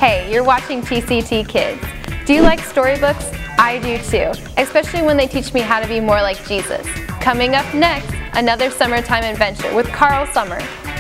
Hey, you're watching TCT Kids. Do you like storybooks? I do too, especially when they teach me how to be more like Jesus. Coming up next, another summertime adventure with Carl Sommer.